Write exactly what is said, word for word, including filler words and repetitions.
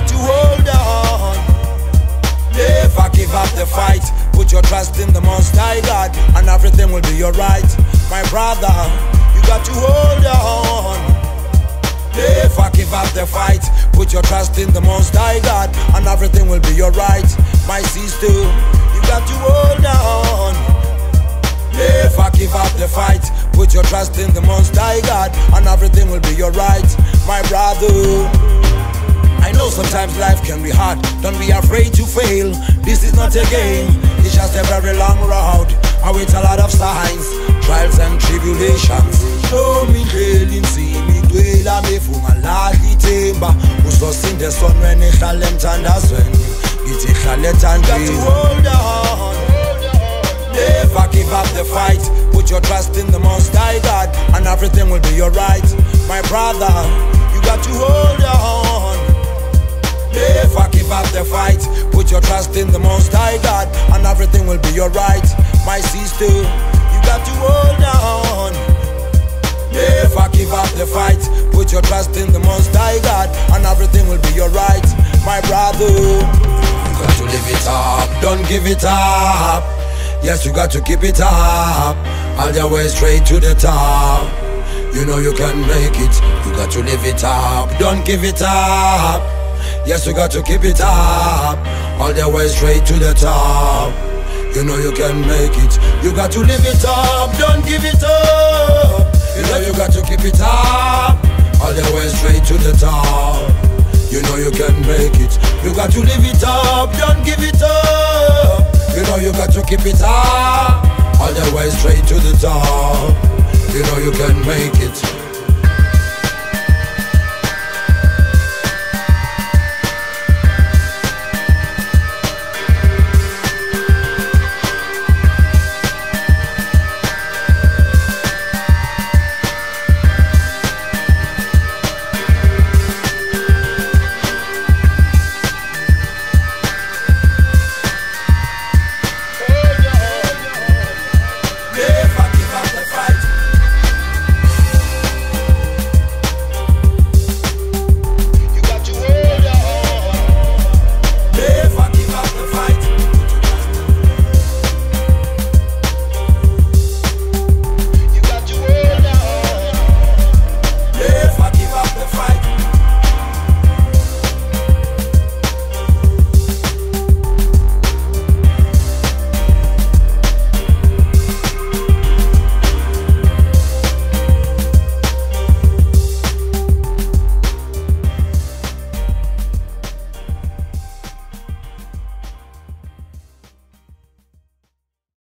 got to hold on. Never give up the fight. Put your trust in the Most High God, and everything will be alright. My brother, you got to hold on. Never give up the fight. Put your trust in the Most High God, and everything will be alright. My sister, you got to hold on. Never give up the fight. Put your trust in the Most High God, and everything will be alright. My brother, I know sometimes life can be hard. Don't be afraid to fail. This is not a game, it's just a very long road. I wait a lot of signs, trials and tribulations. Show me dwelling, see me dwell. Me funga lagi temba. Usosinde sonweni hlale mthandazweni. Ngithi hlale thandweni. Got to hold on. Never give up the fight. Put your trust in the Most High God, and everything will be alright. My brother, you got to hold on. Never give up the fight. Put your trust in the Most High God, and everything will be alright. My sister, you got to hold on. Never give up the fight. Put your trust in the Most High God, and everything will be alright. My brother, you got to live it up, don't give it up. Yes, you got to keep it up, all the way straight to the top. You know you can make it. You got to live it up, don't give it up. Yes, you got to keep it up, all the way straight to the top. You know you can make it. You got to live it up, don't give it up. You know you got to keep it up, all the way straight to the top. You know you can make it. You got to live it up, don't give it up. You know you got to keep it up, all the way straight to the top. You know you can make it.